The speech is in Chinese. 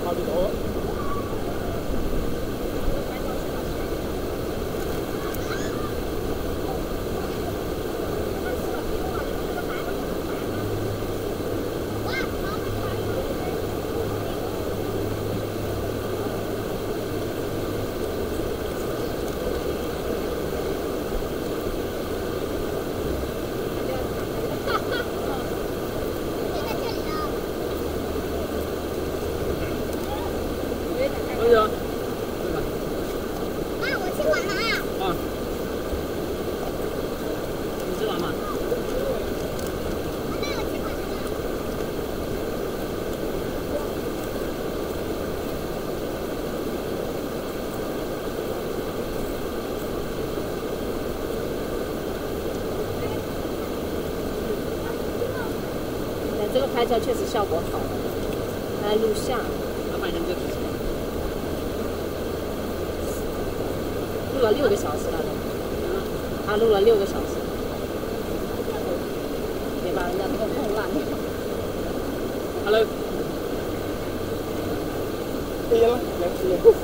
差不多。可以啊，对吧？ 啊，我吃完了啊。 啊，你吃完吗？ 那我吃完了。 这个拍照确实效果好，来录像。 老板娘这是什么？ 录了6个小时了都，他录了6个小时，别把人家这个弄烂了。 Hello。可以了，来吃。